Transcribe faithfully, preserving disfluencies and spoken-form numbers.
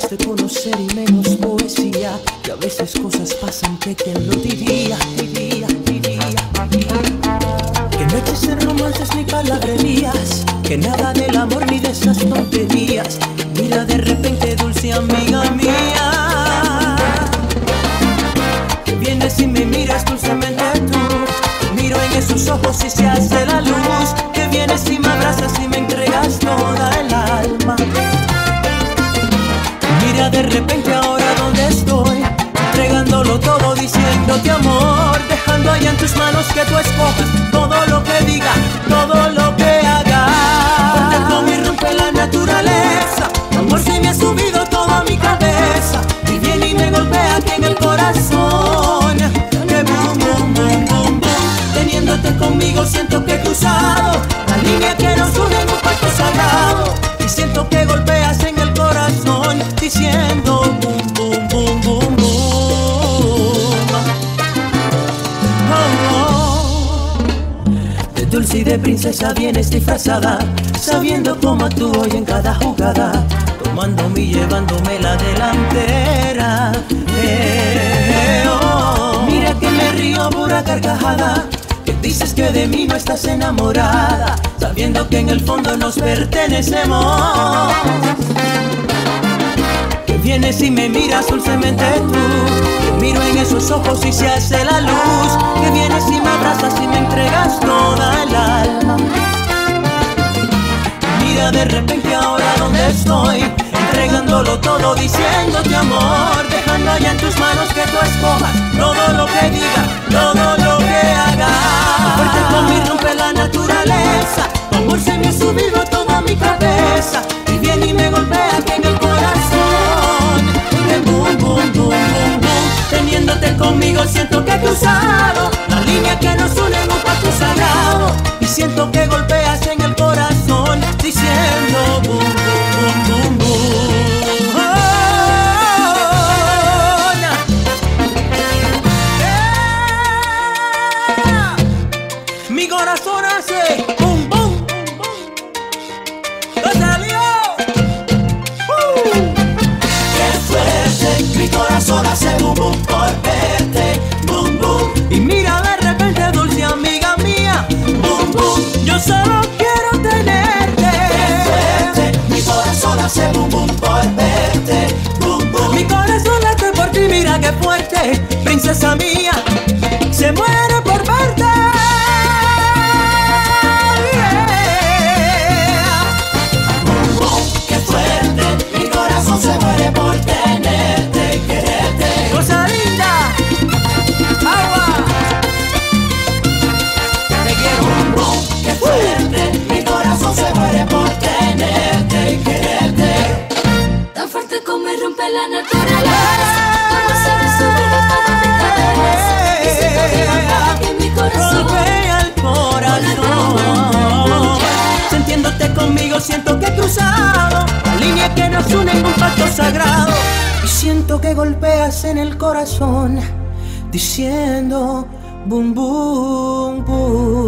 de conocer y menos poesía, que a veces cosas pasan que quien lo diría, diría, diría, diría. Que no existen romances ni palabrerías, que nada del amor ni de esas tonterías. Mira de repente, dulce amiga mía, que vienes y me miras dulcemente tú. Miro en esos ojos y se hace la luz, que vienes y me abrazas y me entregas toda el alma. Mira de repente ahora donde estoy, entregándolo todo, diciéndote amor, dejando allá en tus manos que tú escojas todo lo que diga, todo lo que haga. Cuando con mi rompe la naturaleza, tu amor se me ha subido todo a mi cabeza y viene y me golpea aquí en el corazón. Que boom, boom, boom, boom, boom. Teniéndote conmigo siento que he cruzado la línea que nos une en un pacto sagrado, y siento que golpeas en el corazón diciendo boom, boom, boom, boom, boom. Oh, oh. De dulce y de princesa vienes disfrazada, sabiendo cómo actúo y en cada jugada, tomándome y llevándome la delantera. Eh, oh. Mira que me río pura carcajada, que dices que de mí no estás enamorada, sabiendo que en el fondo nos pertenecemos. Que vienes y me miras dulcemente tú, que miro en esos ojos y se hace la luz, que vienes y me abrazas y me entregas toda el alma. Mira de repente ahora donde estoy, entregándolo todo, diciéndote amor, dejando allá en tus manos que tú escojas todo lo que diga, todo lo que haga. Fuerte con mi rompe la naturaleza, tu amor se me ha subido todo a mi cabeza y viene y me golpea aquí en el corazón. Que boom, boom, boom, boom, boom. Teniéndote conmigo siento que he cruzado la línea que nos une en un pacto sagrado, y siento que golpeas en el corazón diciendo boom, boom, boom, boom, boom. Oh, yeah. Mi corazón hace boom, boom, ¡lo salió! Uh. Qué fuerte, mi corazón hace boom, boom por verte, boom, boom. Y mira de repente, dulce amiga mía, Boom, boom. yo solo quiero tenerte. Qué fuerte, mi corazón hace boom, boom por verte, boom, boom. Mi corazón late por ti, mira qué fuerte, princesa mía, se muere por verte. Yeah. Boom, boom. Qué fuerte, mi corazón se muere por tenerte y quererte. Cosa linda, agua, te quiero. Boom, boom. Qué fuerte, mi corazón se muere por tenerte y quererte. Tan fuerte como me rompe la naturaleza, cuando se me sube toda mi cabeza y siento que golpea aquí en mi corazón. Golpea el corazón. Sintiéndote conmigo siento que he cruzado la línea que nos une en un pacto sagrado, y siento que golpeas en el corazón diciendo boom, boom, boom.